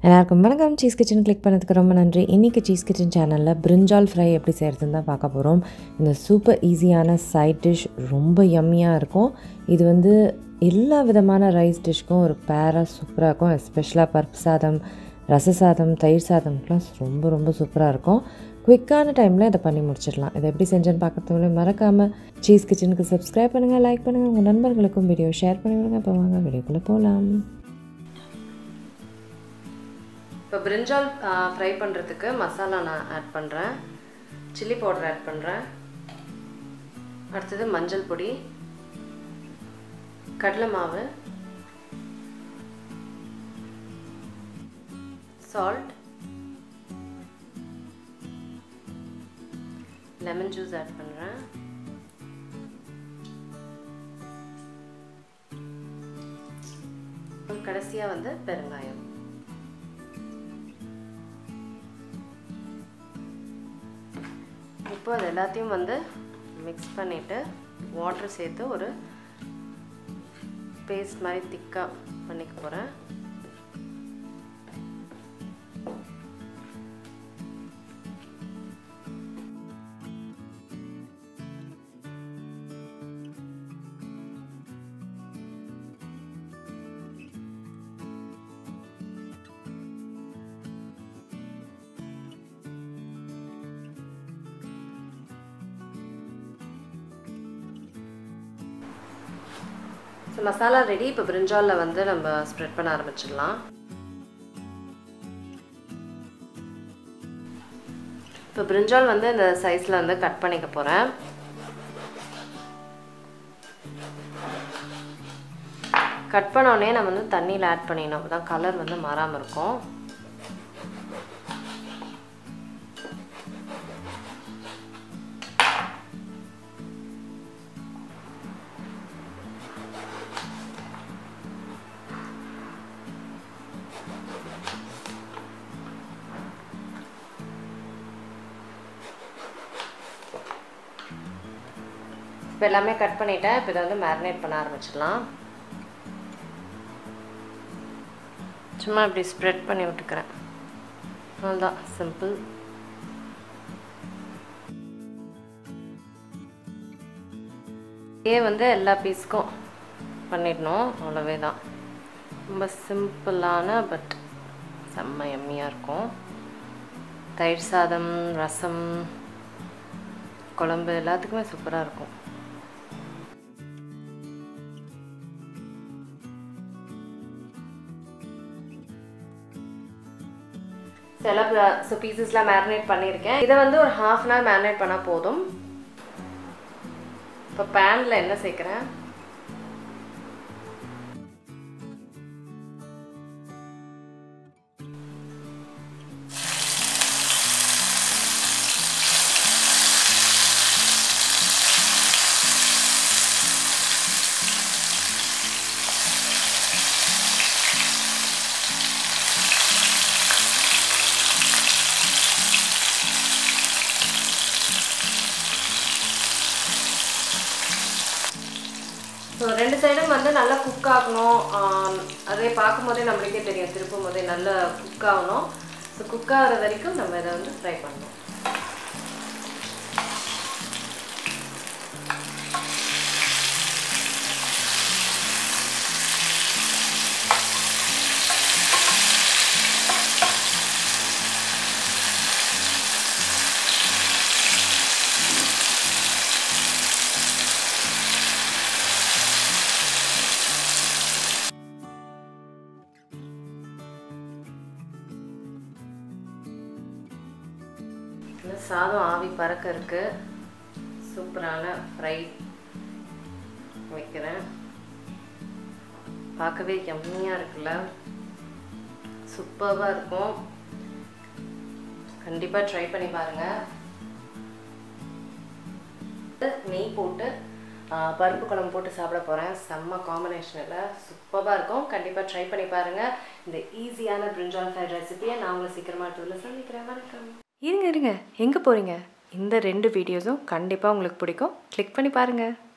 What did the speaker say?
எல்லாருக்கும் வணக்கம். Cheese kitchen click பண்ணதுக்கு ரொம்ப நன்றி. இன்றைக்கி சீஸ் கிச்சன் சேனலில் பிரிஞ்சால் ஃப்ரை எப்படி செய்கிறதுன்னு தான் பார்க்க போகிறோம். இந்த சூப்பர் ஈஸியான சைட் டிஷ் ரொம்ப யம்மியாக இருக்கும். இது வந்து எல்லா விதமான ரைஸ் டிஷ்க்கும் ஒரு பேராக சூப்பராக இருக்கும். எஸ்பெஷலாக பருப்பு சாதம், ரச சாதம், தயிர் சாதம்க்குலாம் ரொம்ப ரொம்ப சூப்பராக இருக்கும். குவிக்கான டைமில் இதை பண்ணி முடிச்சிடலாம். இதை எப்படி செஞ்சேன்னு பார்க்கறதுக்குள்ளே மறக்காமல் சீஸ் கிச்சனுக்கு சப்ஸ்கிரைப் பண்ணுங்கள், லைக் பண்ணுங்கள், உங்கள் நண்பர்களுக்கும் வீடியோ ஷேர் பண்ணிவிடுங்க. இப்போ வாங்க வீடியோக்குள்ளே போகலாம். இப்போ பிரிஞ்சால் ஃப்ரை பண்ணுறதுக்கு மசாலா நான் ஆட் பண்ணுறேன். சில்லி பவுடர் ஆட் பண்ணுறேன். அடுத்தது மஞ்சள் பொடி, கடலை மாவு, சால்ட், லெமன் ஜூஸ் ஆட் பண்ணுறேன். கடைசியாக வந்து பெருங்காயம். இப்போ அது எல்லாத்தையும் வந்து மிக்ஸ் பண்ணிவிட்டு வாட்டர் சேர்த்து ஒரு பேஸ்ட் மாதிரி திக்காக பண்ணிக்க போகிறேன். So masala ready. இப்போ பிரிஞ்சாலில் வந்து நம்ம ஸ்ப்ரெட் பண்ண ஆரம்பிச்சிடலாம். இப்போ பிரிஞ்சால் வந்து இந்த சைஸில் வந்து கட் பண்ணிக்க போகிறேன். கட் பண்ணோடனே நம்ம வந்து தண்ணியில் ஆட் பண்ணிடணும். அப்போ தான் கலர் வந்து மாறாமல் இருக்கும். இப்போ எல்லாமே கட் பண்ணிட்டேன். இப்போ இதை வந்து மேரினேட் பண்ண ஆரம்பிச்சிடலாம். சும்மா இப்படி ஸ்ப்ரெட் பண்ணி விட்டுக்கிறேன். அவ்வளோதான், சிம்பிள். இதே வந்து எல்லா பீஸ்க்கும் பண்ணிடணும். அவ்வளோவே தான். ரொம்ப சிம்பிளான பட் செம்ம எம்மியாக இருக்கும். தயிர் சாதம், ரசம், குழம்பு எல்லாத்துக்குமே சூப்பராக இருக்கும். ஸோ பீசஸ்லாம் மேரினேட் பண்ணியிருக்கேன். இதை வந்து ஒரு 1/2 hour மேரினேட் பண்ணால் போதும். இப்போ பேனில் என்ன சேர்க்குறேன், ஸோ 2 சைடும் வந்து நல்லா குக் ஆகணும். அதே பார்க்கும்போதே நம்மளுக்கே தெரியும், திருப்பும் போதே நல்லா குக் ஆகணும். ஸோ குக் ஆகிற வரைக்கும் நம்ம இதை வந்து ஃப்ரை பண்ணணும். சாதம் ஆவி பறக்க இருக்கு. சூப்பரான ஃப்ரை வைக்கிறேன். பார்க்கவே யம்மியாக இருக்குல்ல, சூப்பராக இருக்கும். கண்டிப்பாக ட்ரை பண்ணி பாருங்கள். நெய் போட்டு பருப்பு குழம்பு போட்டு சாப்பிட போகிறேன். செம்ம காம்பினேஷனில் சூப்பராக இருக்கும். கண்டிப்பாக ட்ரை பண்ணி பாருங்கள். இந்த ஈஸியான பிரிஞ்சால் ஃப்ரை ரெசிபியை நான் உங்களை சீக்கிரமாக டூரில் சந்திக்கிறேன். வணக்கம். இருங்க எங்கே போகிறீங்க? இந்த 2 வீடியோஸும் கண்டிப்பாக உங்களுக்கு பிடிக்கும். கிளிக் பண்ணி பாருங்கள்.